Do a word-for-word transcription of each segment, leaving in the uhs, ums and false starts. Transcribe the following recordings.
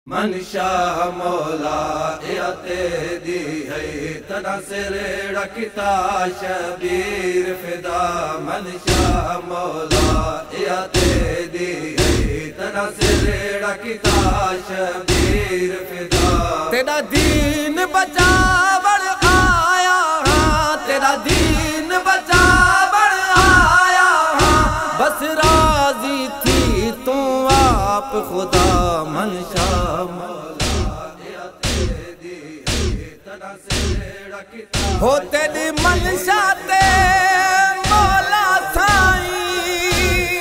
मनशा मौला याते दी है तना सिरेड़ा किता शबीर फिदा। मनशा मौला याते दी है तना सिरेड़ा किता शबीर फिदा। तेरा दीन बचावण आया हाँ, तेरा दीन बचावण आया हाँ, बस राजी थी तू आप खुदा। मनशा हो तेरी मनशा ते मौला साईं,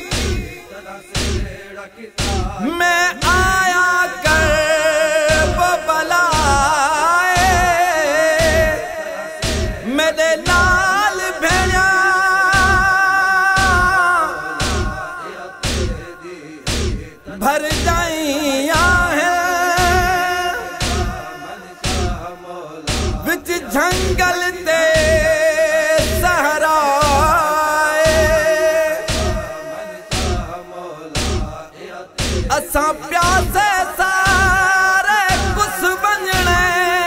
मैं आया कर वो बलाए मेरे लाल भेड़ा भर जाइया है विच जंगल ते सहराए। असा प्यासे सारे कुछ बनने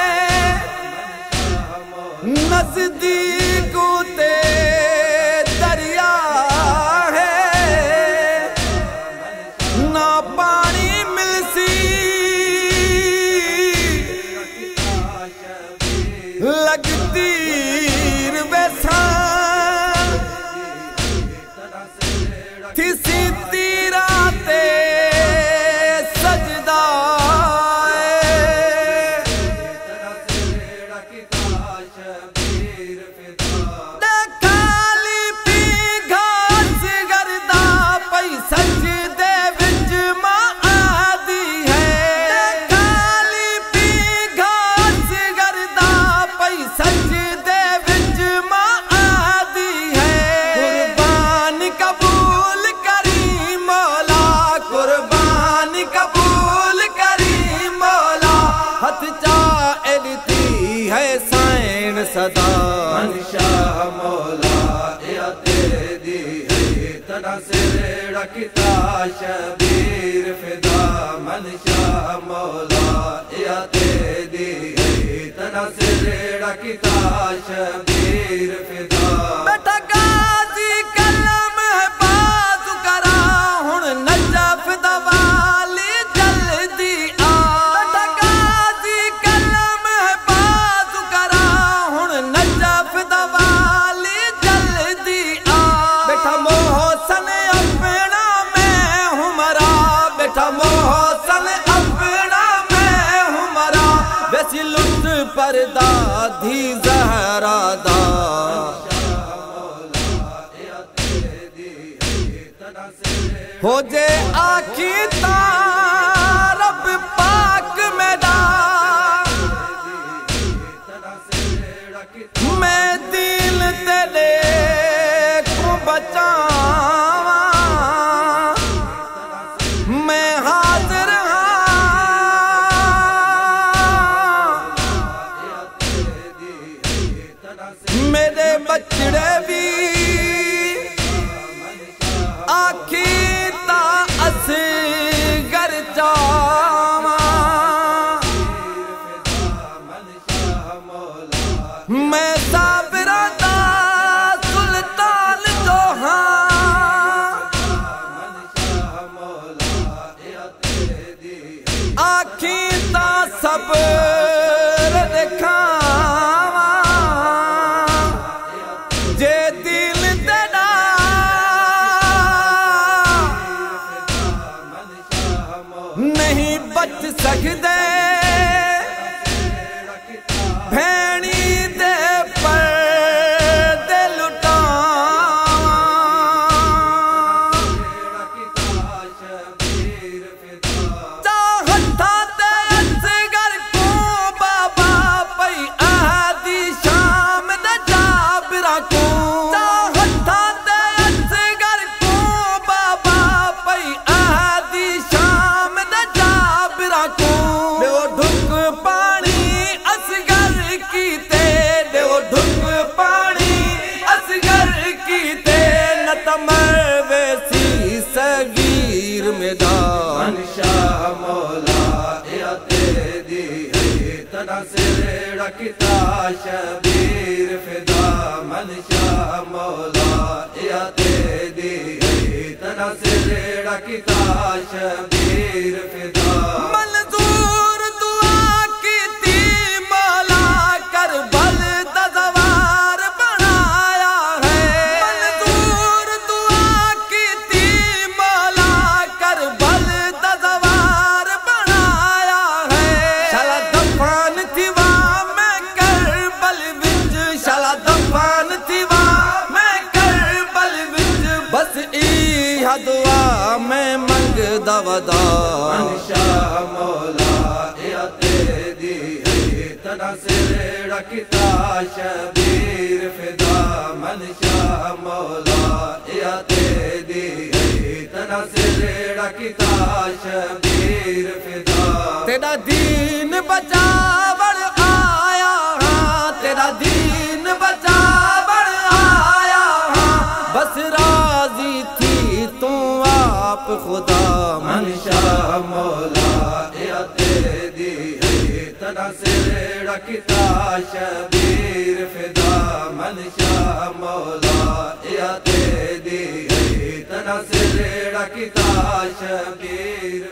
नजदीक ते दरिया है, ना पानी मिलसी लगती वैसा थी सी तीरा ते सजदा। खाली पी घास गर्दा पई सजदे विच मां आदी है। खाली पी घास गर्दा पई सजदे विच मां आदी है। कुर्बान कबूल करी मौला, कुर्बान कबूल करी मौला, हथ चाहती है सैन सदा। मनशा मौला याते दी है तना सिरेड़ा किता शबीर फिदा। मनशा मौला याते दी है तना सिरेड़ा किता शबीर फिदा। बेटा गाजी कलम है बाजू करा हुण नजफ दवाली जल्दी आ। बेटा गाजी कलम है बाजू करा हुण नजफ दवाली जल्दी आ। बेटा मोहसन अपना मैं हूँ मरा, बेटा मोहसन अपना मैं हूँ मरा, वैसी लुट परदा धी जहरा दा। हो जे आखी तारब पाक मेरा, मैं दिल तेरे को बचावा, मैं हाजिर मेरे बचड़े भी आखी ता असगर चावा। मैं साबिरा दा सुल्तान जो हाँ, आखी ता सब्र दिखावा। जे दिल तेरा नहीं बच सकते भैनी दे पर दे लुटावा। चाहता ते असगर को बाबा पई आदि शाम दा जाबरा को। चाहता ते असगर को बाबा पई आदि शाम दा जाबरा को। देओ ढुक पानी असगर कीते, देओ ढुक पानी असगर कीते, न तमर वैसी सगीर में दा। मनशा मौला सिर किता शबीर फिदा मनशा मौला या तेरी तना सिर किता शबीर फिदा मंजूर दुआ की थी मौला करबल दा ज़वार बनाया है मंजूर दुआ की थी मौला करबल दा ज़वार बनाया है शाला दफन थी वहाँ मैं करबल विच शाला दफन थी वहाँ मैं करबल विच बस ई दुआ मैं मंगदा वदा मनशा मौला या तेरी तना सिर किता शबीर फिदा मनशा मौला या तेरी तना सिर किता शबीर फिदा तेरा दीन बचावण आया हाँ तेरा दीन बचावण आया हाँ बस राजी थी तू आप खुदा मनशा मौला या तेरी तना सिर किता शबीर फिदा मनशा मौला या तेरी तना सिर किता शबीर